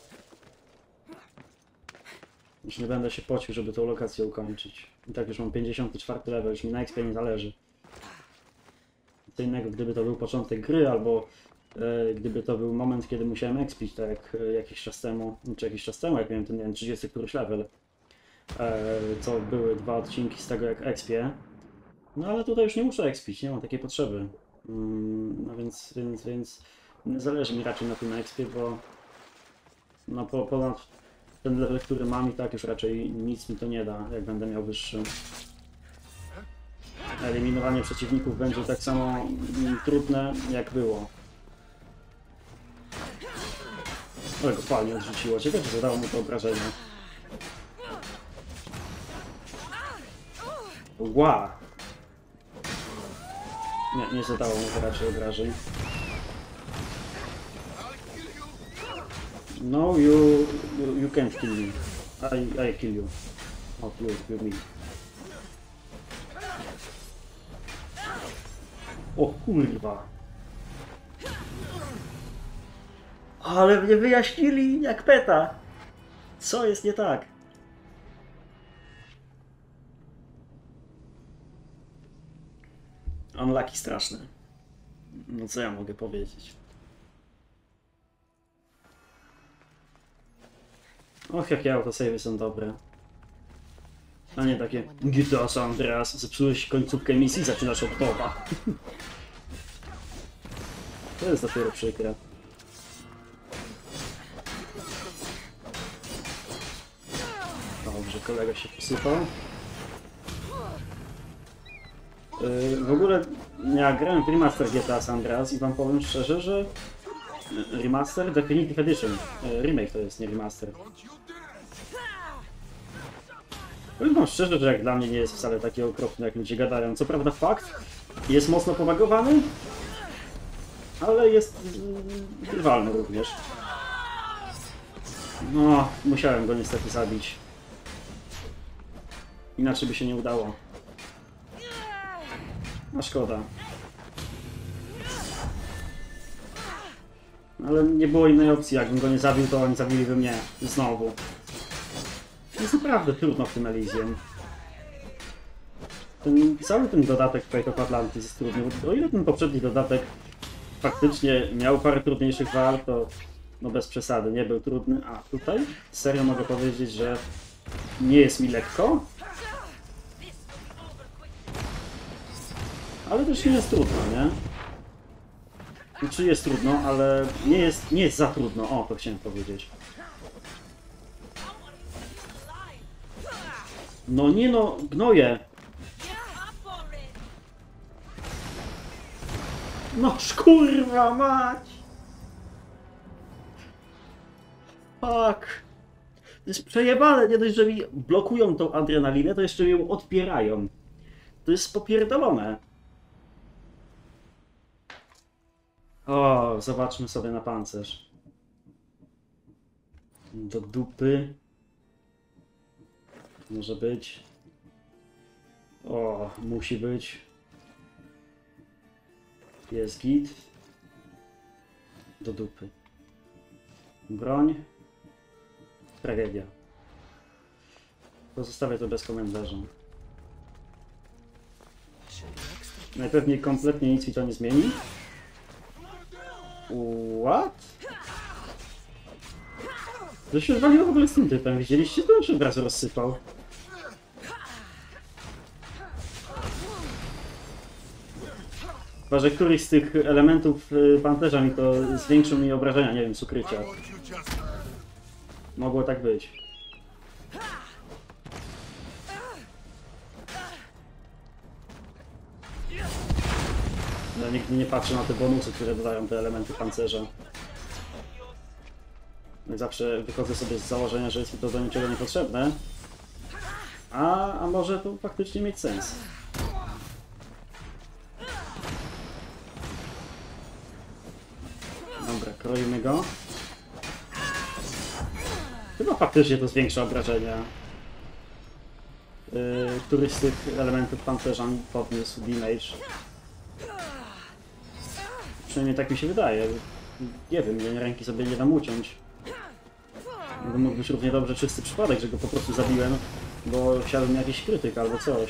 Już nie będę się pocił, żeby tą lokację ukończyć. I tak już mam 54 level, już mi na XP nie zależy. Co innego, gdyby to był początek gry, albo gdyby to był moment, kiedy musiałem expić, tak jak jakiś czas temu, jak miałem ten, nie wiem, 30 któryś level. Co były 2 odcinki z tego jak expię. No ale tutaj już nie muszę expić, nie mam takiej potrzeby. No więc nie zależy mi raczej na tym expie, bo no ponad ten level, który mam i tak już raczej nic mi to nie da, jak będę miał wyższy. Eliminowanie przeciwników będzie tak samo trudne jak było. Ale go palnie odrzuciło. Ciekawe, czy zadało mu to obrażenie. Wow. Nie zadało mu to raczej obrażeń. No, you can't kill me. I kill you. Not you me. O kurwa. Ale mnie wyjaśnili jak peta. Co jest nie tak? Unlucky straszny. No co ja mogę powiedzieć? Och, jakie autosavey są dobre. A nie takie GTA San Andreas, zepsułeś końcówkę misji, zaczynasz od nowa. To jest dopiero przykre. Dobrze, kolega się posypał. W ogóle ja grałem w remaster GTA San Andreas i wam powiem szczerze, że remaster Definitive Edition. Remake to jest, nie remaster. Powiem wam szczerze, że jak dla mnie nie jest wcale taki okropny, jak ludzie gadają. Co prawda fakt, jest mocno pobagowany, ale jest grywalny również. No, musiałem go niestety zabić. Inaczej by się nie udało. A szkoda. Ale nie było innej opcji, jakbym go nie zabił, to oni zabiliby mnie znowu. Jest naprawdę trudno w tym Elysium. Cały ten dodatek Fate of Atlantis jest trudny. O ile ten poprzedni dodatek faktycznie miał parę trudniejszych walk, to no bez przesady, nie był trudny. A tutaj serio mogę powiedzieć, że nie jest mi lekko. Ale też nie jest trudno, nie? Znaczy jest trudno, ale nie jest za trudno. O, to chciałem powiedzieć. No nie no, gnoje! No kurwa mać! Fuck! To jest przejebane, nie dość, że mi blokują tą adrenalinę, to jeszcze ją odpierają. To jest popierdolone. O, zobaczmy sobie na pancerz. Do dupy. Może być. O, musi być. Jest git. Do dupy. Broń. Tragedia. Pozostawię to bez komentarza. Najpewniej kompletnie nic mi to nie zmieni. What? To się waliło w ogóle z tym typem. Widzieliście to? Czy od razu rozsypał? Chyba, że któryś z tych elementów pancerza mi to zwiększył mi obrażenia, nie wiem, z ukrycia. Mogło tak być. Ja nigdy nie patrzę na te bonusy, które dodają te elementy pancerza. Zawsze wychodzę sobie z założenia, że jest mi to do niczego niepotrzebne. A może to faktycznie mieć sens. Dobra, kroimy go. Chyba faktycznie to zwiększa obrażenia. Któryś z tych elementów pancerza mi podniósł damage. Przynajmniej tak mi się wydaje. Nie wiem, ja ręki sobie nie dam uciąć. To mógł być równie dobrze czysty przypadek, że go po prostu zabiłem, bo wsiadł mi jakiś krytyk albo coś.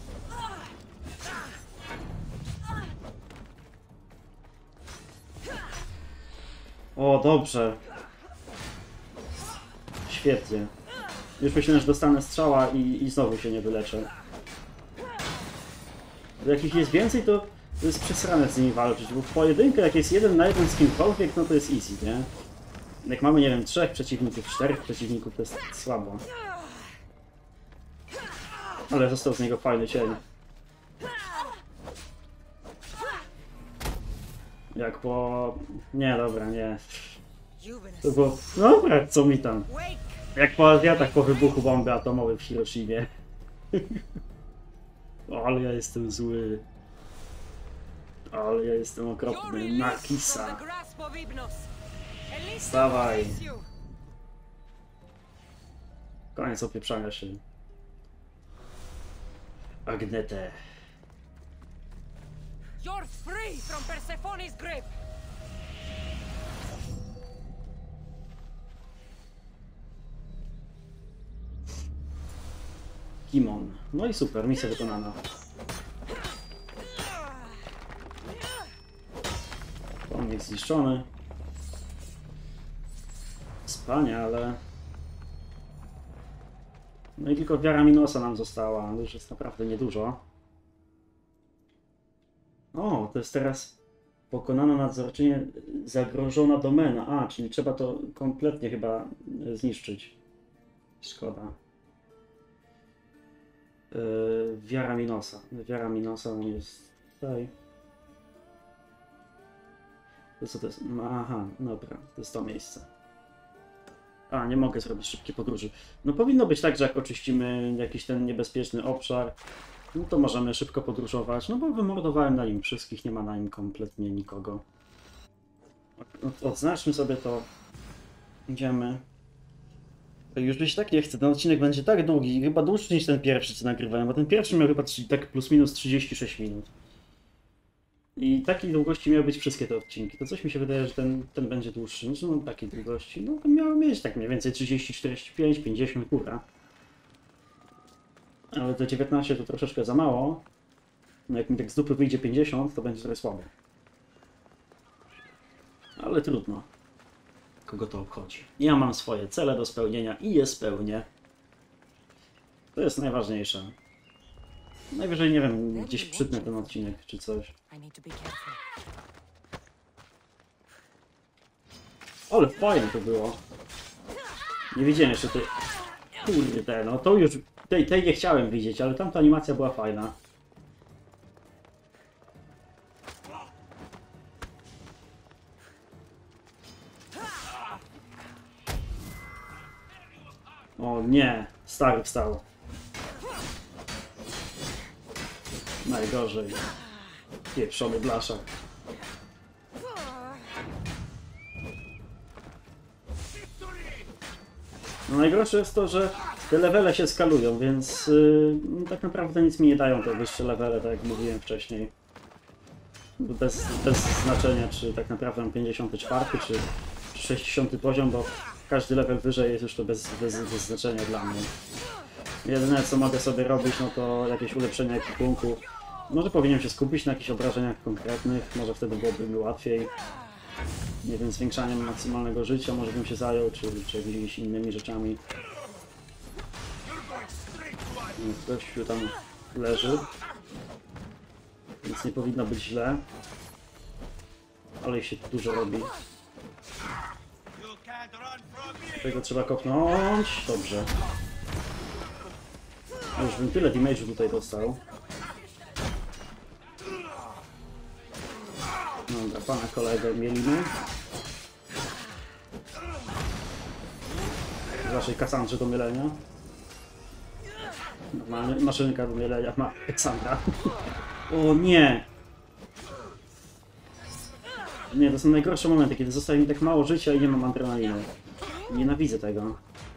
O, dobrze. Świetnie. Już myślałem, że dostanę strzała i znowu się nie wyleczę. Jak ich jest więcej, to jest przesrane z nimi walczyć, bo w pojedynkę, jak jest 1 na 1 z kimkolwiek, no to jest easy, nie? Jak mamy, nie wiem, 3 przeciwników, 4 przeciwników, to jest słabo. Ale został z niego fajny cień. Jak po... Nie, dobra, nie. To było... Dobra, co mi tam? Jak po Azjatach po wybuchu bomby atomowej w Hiroshimie. O, ale ja jestem zły. Ale ja jestem okropny. Nakisa. Wstawaj. Koniec opieprzania się. Agnete. You're free from Persephone's grip. Kimon. No i super, misja wykonana. Pomnik zniszczony. Wspaniale. No i tylko wiara Minosa nam została, ale już jest naprawdę niedużo. O, to jest teraz pokonana nadzorczynie zagrożona domena. A, czyli trzeba to kompletnie chyba zniszczyć. Szkoda. Wiara Minosa. Wiara Minosa on jest tutaj. To co to jest? Aha, dobra, to jest to miejsce. A, nie mogę zrobić szybkiej podróży. No powinno być tak, że jak oczyścimy jakiś ten niebezpieczny obszar, no to możemy szybko podróżować, no bo wymordowałem na nim wszystkich, nie ma na nim kompletnie nikogo. Odznaczmy sobie to. Idziemy. Już byś tak nie chcę, ten odcinek będzie tak długi, chyba dłuższy niż ten pierwszy, co nagrywałem, bo ten pierwszy miał chyba tak plus minus 36 minut. I takiej długości miały być wszystkie te odcinki. To coś mi się wydaje, że ten będzie dłuższy. No takiej długości, no to miały mieć tak mniej więcej 30, 45, 50, góra. Ale te 19 to troszeczkę za mało. No jak mi tak z dupy wyjdzie 50, to będzie trochę słabo. Ale trudno. Kogo to obchodzi? Ja mam swoje cele do spełnienia i je spełnię. To jest najważniejsze. Najwyżej, nie wiem, gdzieś przytnę ten odcinek czy coś. I need to be careful. Ale fajnie to było. Nie widziałem jeszcze tej... Kurde, no to już... Tej nie chciałem widzieć, ale tamta animacja była fajna. O nie, stary wstał. Najgorzej. Pieprzony blaszak. No najgorsze jest to, że te levele się skalują, więc tak naprawdę nic mi nie dają te wyższe levele, tak jak mówiłem wcześniej. Bez znaczenia, czy tak naprawdę mam 54 czy 60 poziom, bo każdy level wyżej jest już to bez znaczenia dla mnie. Jedyne co mogę sobie robić, no to jakieś ulepszenie ekwipunku. Może powinienem się skupić na jakichś obrażeniach konkretnych, może wtedy byłoby mi łatwiej. Nie wiem, zwiększaniem maksymalnego życia może bym się zajął, czy jakimiś innymi rzeczami. Ktoś tam leży, więc nie powinno być źle. Ale się dużo robi. Tego trzeba kopnąć. Dobrze. Już bym tyle damage'u tutaj dostał. Dobra, pana kolegę mielimy. W naszej Kassandrze do mielenia. Normalnie maszynka do mielenia ma Kassandra. O nie! Nie, to są najgorsze momenty, kiedy zostaje mi tak mało życia i nie mam adrenaliny. Nienawidzę tego.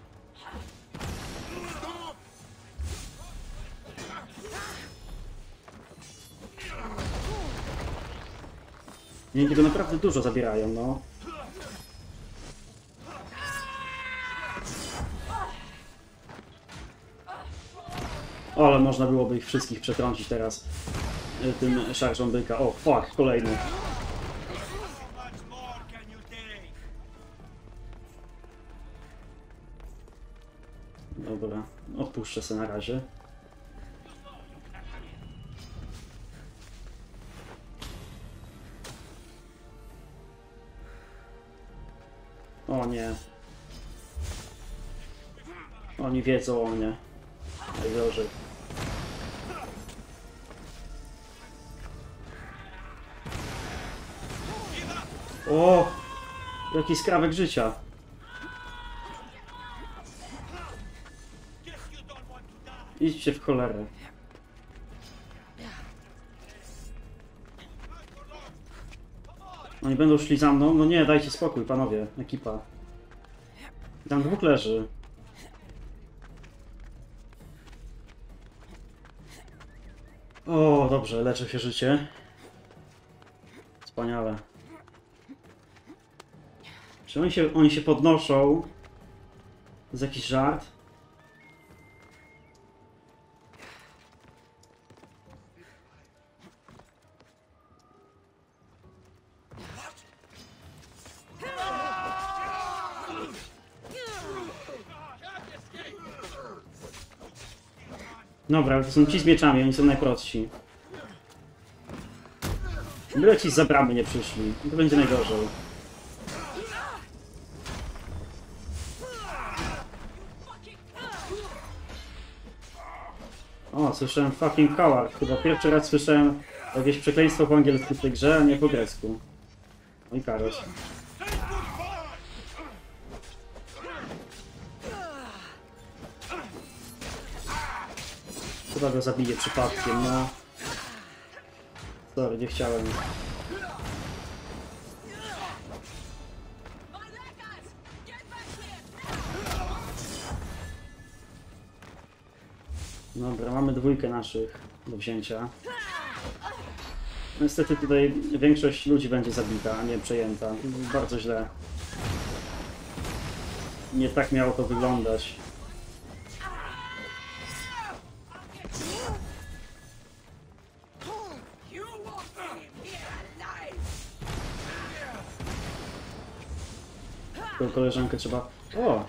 Nie, tego naprawdę dużo zabierają, no. O, ale można byłoby ich wszystkich przetrącić teraz tym szarżą byka. O, fuck, kolejny. Dobra, odpuszczę sobie na razie. O nie. Oni wiedzą o mnie. Najgorzej. O! Jaki skrawek życia. Idźcie w cholerę. Oni będą szli za mną? No nie, dajcie spokój, panowie, ekipa. Tam dwóch leży. O, dobrze, leczę się życie. Wspaniale. Czy oni się podnoszą? To jest jakiś żart? Dobra, to są ci z mieczami, oni są najprostsi. Byle ci za bramy nie przyszli, to będzie najgorzej. O, słyszałem fucking coward. Chyba pierwszy raz słyszałem jakieś przekleństwo po angielsku w tej grze, a nie po grecku. No i Karos. Chyba go zabiję przypadkiem, no. Sorry, nie chciałem. Dobra, mamy dwójkę naszych do wzięcia. Niestety tutaj większość ludzi będzie zabita, a nie przejęta. Bardzo źle. Nie tak miało to wyglądać. Tą koleżankę trzeba... O!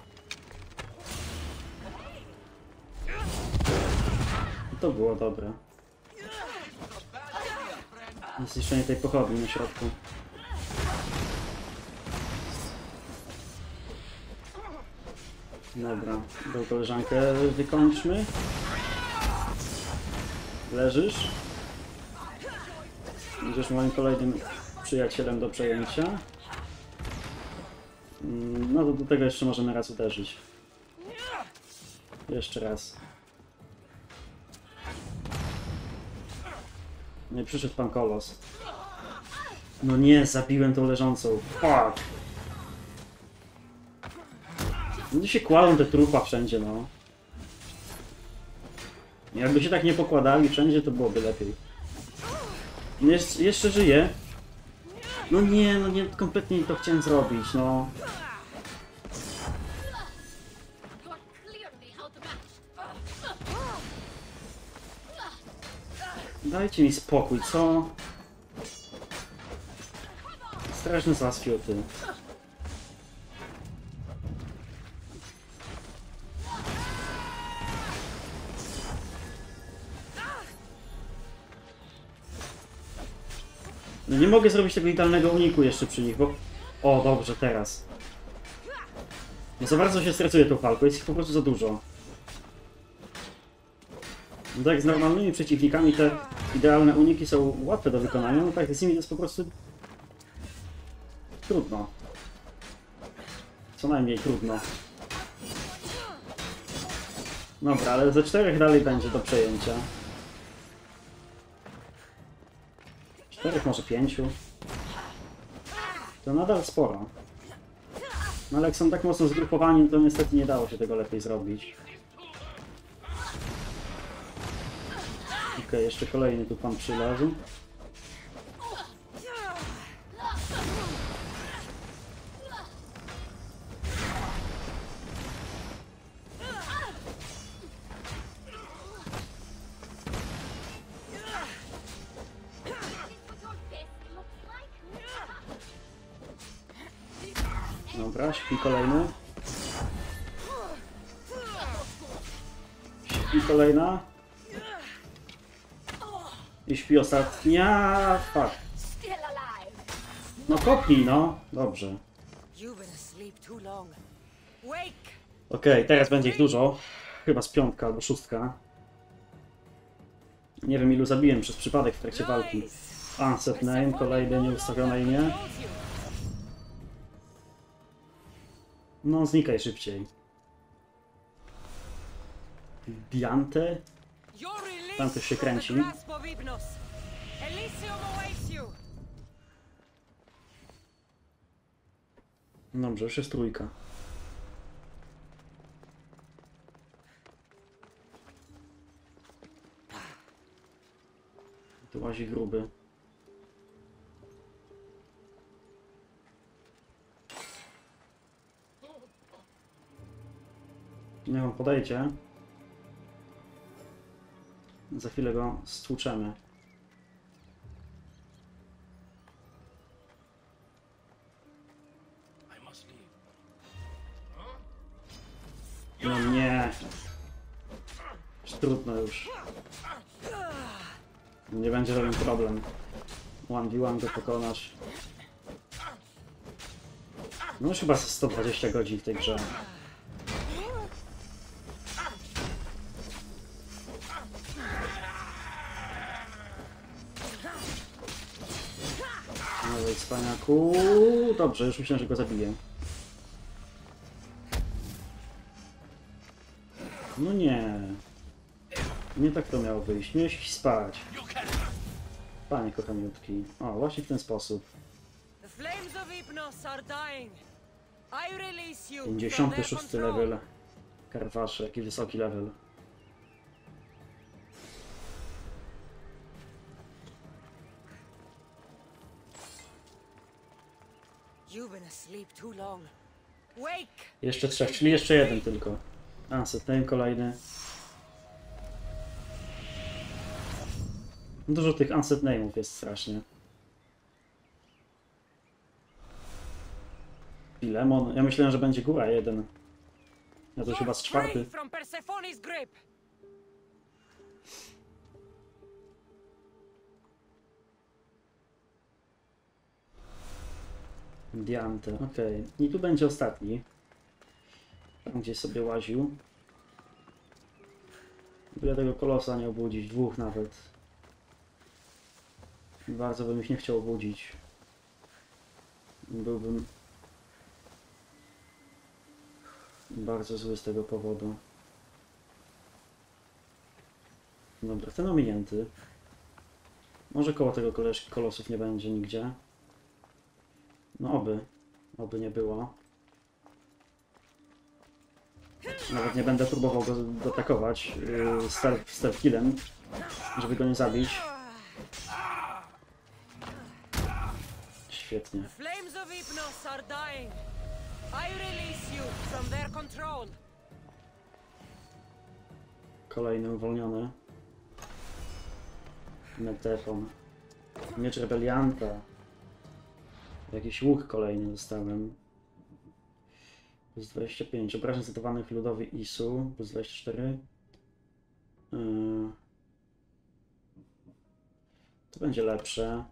To było dobre. Zniszczenie tej pochodni na środku. Dobra, tą koleżankę wykończmy. Leżysz. Będziesz moim kolejnym przyjacielem do przejęcia. No to do tego jeszcze możemy raz uderzyć. Jeszcze raz. Nie przyszedł pan kolos. No nie, zabiłem tą leżącą. Fuck! Ludzie się kładą te trupa wszędzie, no. Jakby się tak nie pokładali wszędzie, to byłoby lepiej. Jeszcze żyje. No nie, kompletnie nie to chciałem zrobić, no. Dajcie mi spokój, co? Straszne zaspiuty. No nie mogę zrobić tego idealnego uniku jeszcze przy nich, bo... O, dobrze, teraz. No za bardzo się stresuję tą walką, jest ich po prostu za dużo. No tak, z normalnymi przeciwnikami te idealne uniki są łatwe do wykonania, no tak, z nimi to jest po prostu... trudno. Co najmniej trudno. Dobra, ale ze 4 dalej będzie do przejęcia. 4, może 5. To nadal sporo. No ale jak są tak mocno zgrupowani, to niestety nie dało się tego lepiej zrobić. Okej, jeszcze kolejny tu pan przylazł. Dobra, śpi kolejny. Śpi kolejna. I śpi ostatnia. Fuck. No kopnij, no. Dobrze. Okej, teraz będzie ich dużo. Chyba z 5 albo 6. Nie wiem ilu zabiłem przez przypadek w trakcie walki. Unset name, kolejne nieustawione imię. No, znikaj szybciej. Diante? Tam coś się kręci. Dobrze, już jest 3. Tu łazi gruby. Niech on podejdzie. Za chwilę go stłuczemy. No nie. Już trudno już. Nie będzie żaden problem. 1v1 go pokonasz. No już chyba 120 godzin w tej grze. No cwaniaku. Dobrze, już myślałem, że go zabiję. No nie. Nie tak to miało wyjść. Miałeś iść spać. Panie kochaniutki. O, właśnie w ten sposób. 56 level. Karwasze, jaki wysoki level. You've been asleep too long. Wake! Jeszcze 3, czyli jeszcze jeden tylko. Unset name kolejny. Dużo tych unset name'ów jest strasznie. Filemon. Ja myślałem, że będzie góra jeden. Ja to już chyba z 4. From Persephone's grip. Diante, okej. I tu będzie ostatni. Tam gdzie sobie łaził. Byle tego kolosa nie obudzić, 2 nawet. Bardzo bym ich nie chciał obudzić. Byłbym bardzo zły z tego powodu. Dobra, ten ominięty. Może koło tego kolosów nie będzie nigdzie. No oby nie było. Nawet nie będę próbował go doatakować stealth killem, żeby go nie zabić. Świetnie. Flames of Hypnos are dying. I release you from their control. Kolejny uwolniony. Metefon. Miecz rebelianta. Jakiś łuk kolejny dostałem. Plus 25. Obrażeń zadawanych ludowi Isu. Plus 24. To będzie lepsze.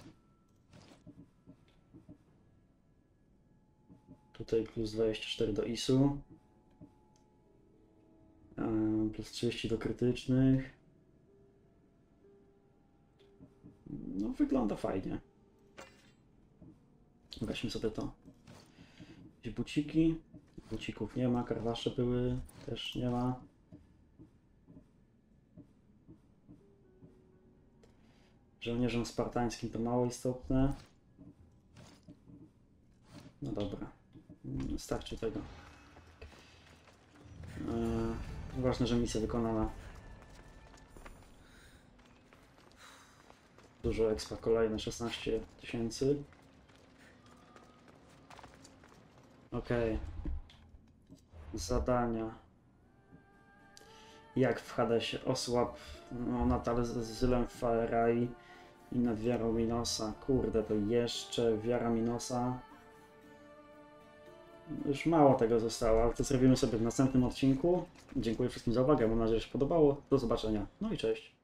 Tutaj plus 24 do Isu. Plus 30 do krytycznych. No wygląda fajnie. Weźmy sobie to. Gdzie buciki? Bucików nie ma, karwasze były, też nie ma. Żołnierzem spartańskim to mało istotne. No dobra, starczy tego. Ważne, że misja wykonana. Dużo expa kolejne, 16 000. Okej. Zadania. Jak w Hadesie osłab Natal z Zylem Faerai i nad wiarą Minosa. Kurde, to jeszcze wiara Minosa. Już mało tego zostało, ale to zrobimy sobie w następnym odcinku. Dziękuję wszystkim za uwagę, mam nadzieję, że się podobało. Do zobaczenia. No i cześć.